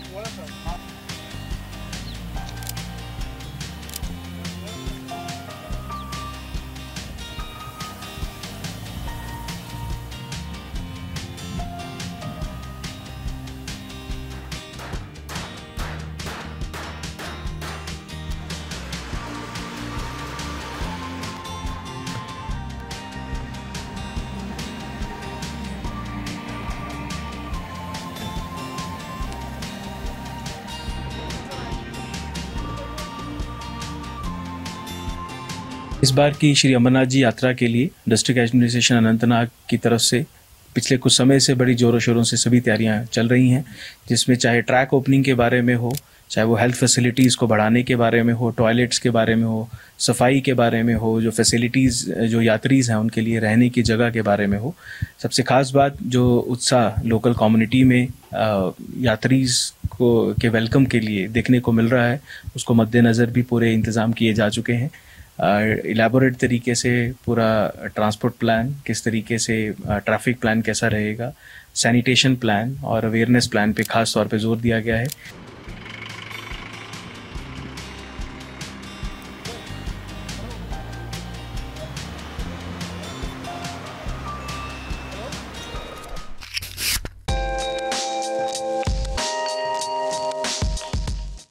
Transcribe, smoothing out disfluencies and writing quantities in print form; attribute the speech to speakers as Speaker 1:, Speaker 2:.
Speaker 1: इस बार की श्री अमरनाथ जी यात्रा के लिए डिस्ट्रिक्ट एडमिनिस्ट्रेशन अनंतनाग की तरफ से पिछले कुछ समय से बड़ी ज़ोरों शोरों से सभी तैयारियां चल रही हैं, जिसमें चाहे ट्रैक ओपनिंग के बारे में हो, चाहे वो हेल्थ फैसिलिटीज़ को बढ़ाने के बारे में हो, टॉयलेट्स के बारे में हो, सफाई के बारे में हो, जो फैसिलिटीज़ जो यात्रीज़ हैं उनके लिए रहने की जगह के बारे में हो। सबसे ख़ास बात जो उत्साह लोकल कम्युनिटी में यात्रीज़ को के वेलकम के लिए देखने को मिल रहा है, उसको मद्देनज़र भी पूरे इंतज़ाम किए जा चुके हैं। इलेबोरेट तरीके से पूरा ट्रांसपोर्ट प्लान, किस तरीके से ट्रैफिक प्लान कैसा रहेगा, सैनिटेशन प्लान और अवेयरनेस प्लान पे ख़ास तौर पे जोर दिया गया है।